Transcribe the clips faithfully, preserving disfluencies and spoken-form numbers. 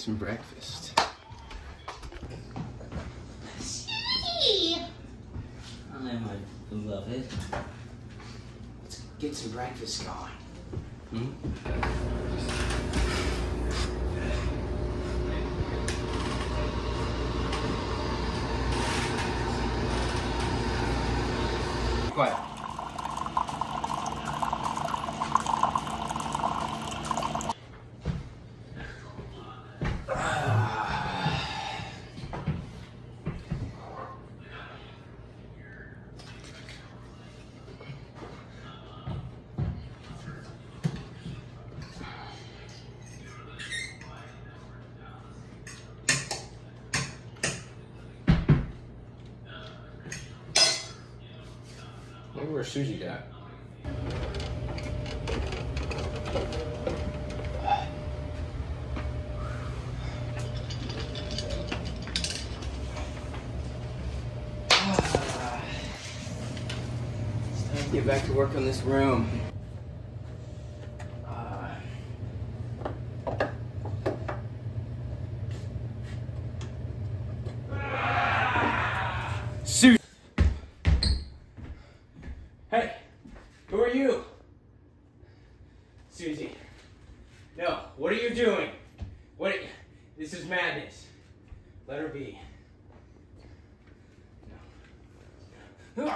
some breakfast. Suzy! Hi, my beloved. Let's get some breakfast going. Hmm? Quiet. Maybe where's Suzy at? It's time to get back to work on this room. Uh, Suzy! Hey, who are you? Suzy. No, what are you doing? What? This is madness. Let her be. No.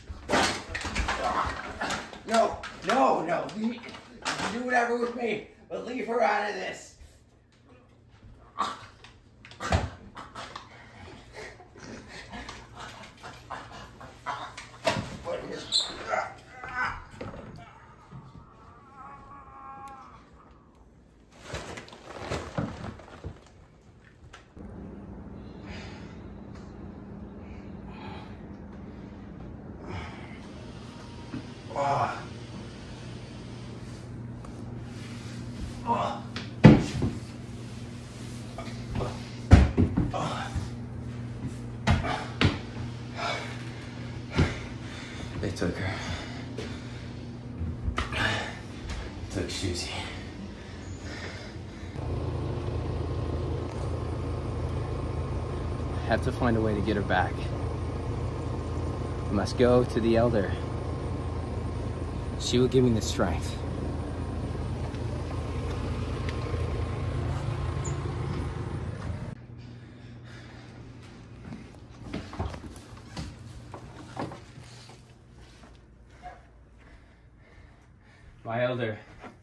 No, no, no. You can do whatever with me, but leave her out of this. Oh. Oh. Oh. They took her. Took Suzy. I have to find a way to get her back. I must go to the Elder. She will give me the strength. My Elder,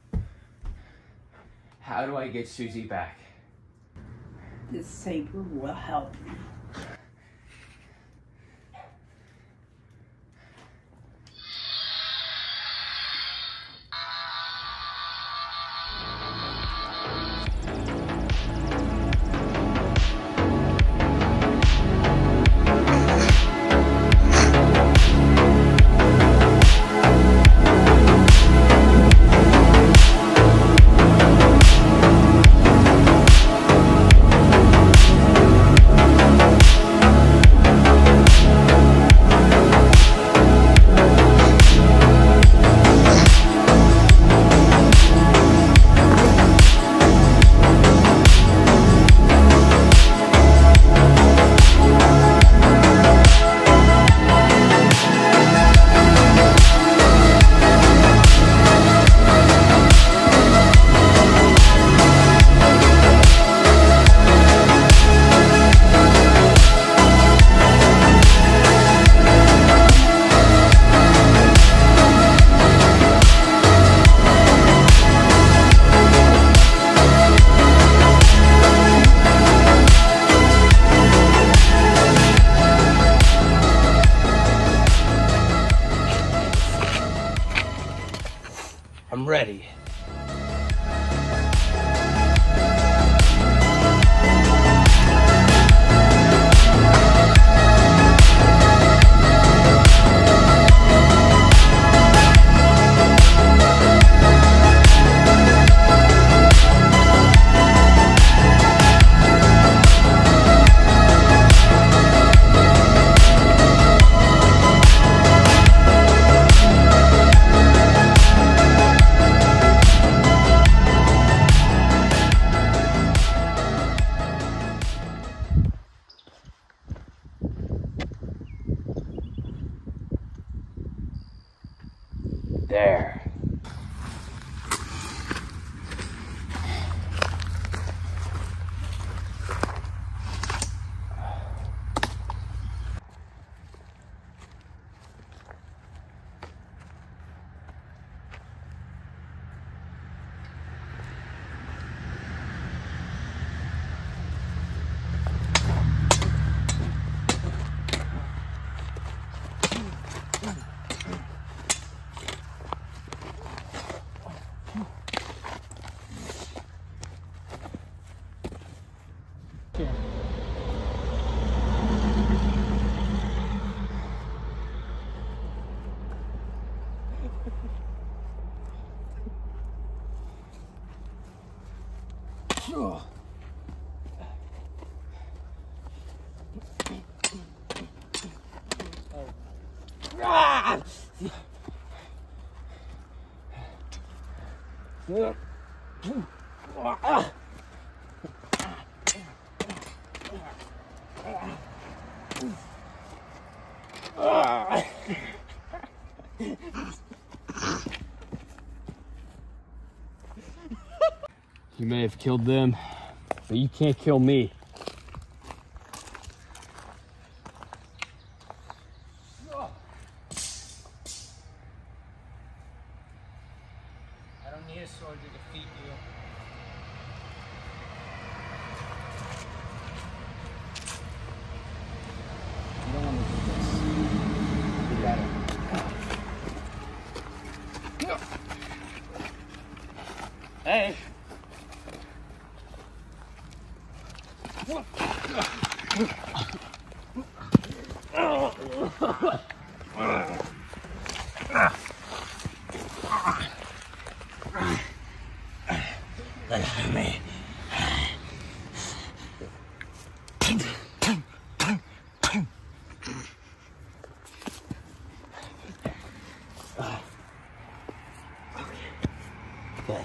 how do I get Suzy back? This saber will help you. I'm ready. There. Oh. Ah! You may have killed them, but you can't kill me. I don't need a sword to defeat you. You don't want to do this. You got it. Hey! Listen to me. Okay.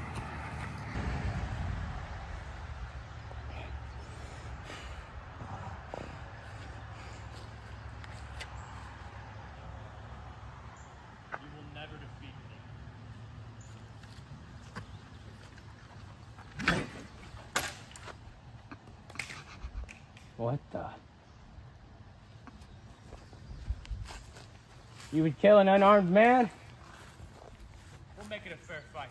What the? You would kill an unarmed man? We'll make it a fair fight.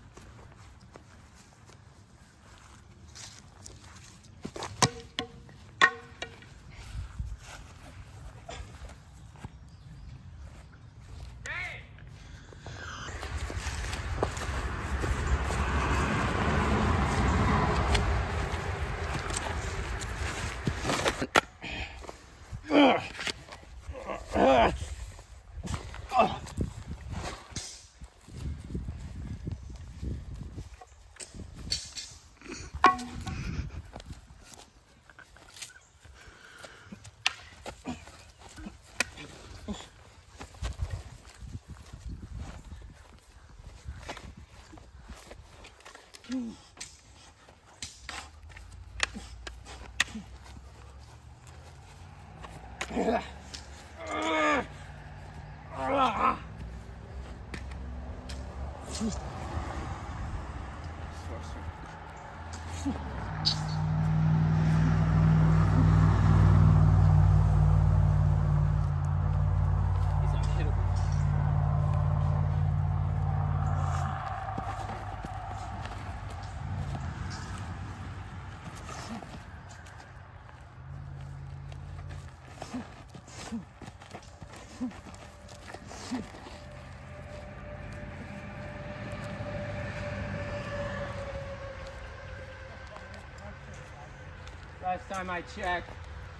Last time I checked,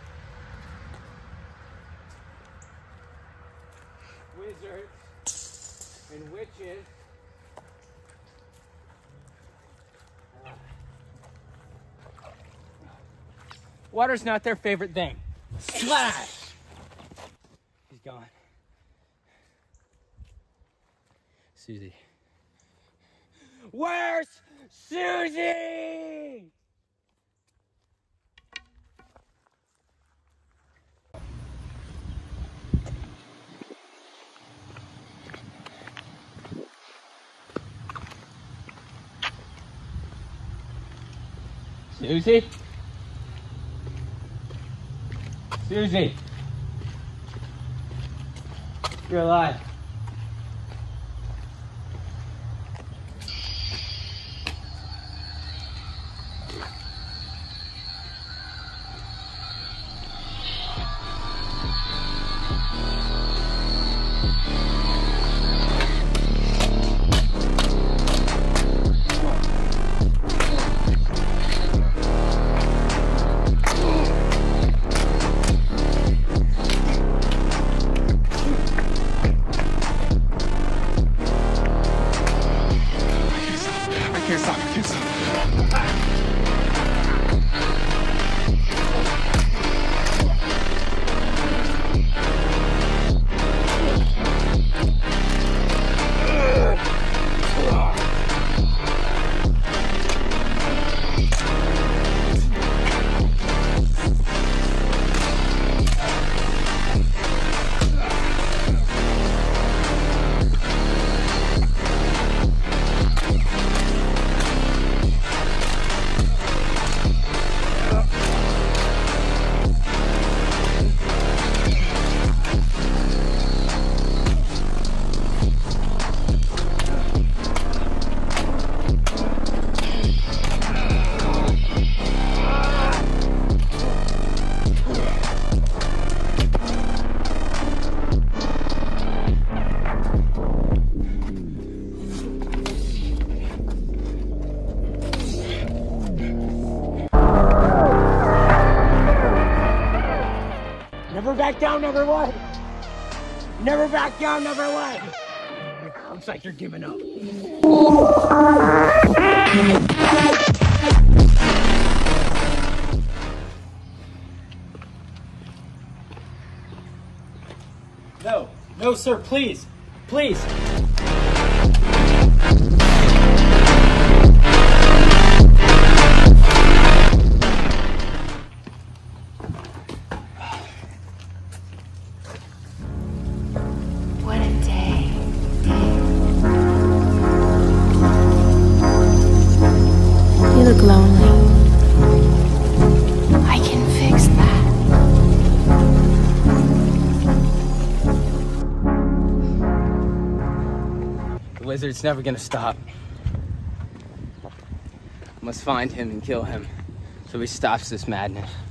wizards and witches uh, water's not their favorite thing. Splash! He's gone. Suzy. Where's Suzy? Suzy? Suzy! You're alive. Never back down, number one. Never back down, number one. Looks like you're giving up. No, no, sir, please, please. What a day. You look lonely. I can fix that. The lizard's never gonna stop. Must find him and kill him so he stops this madness.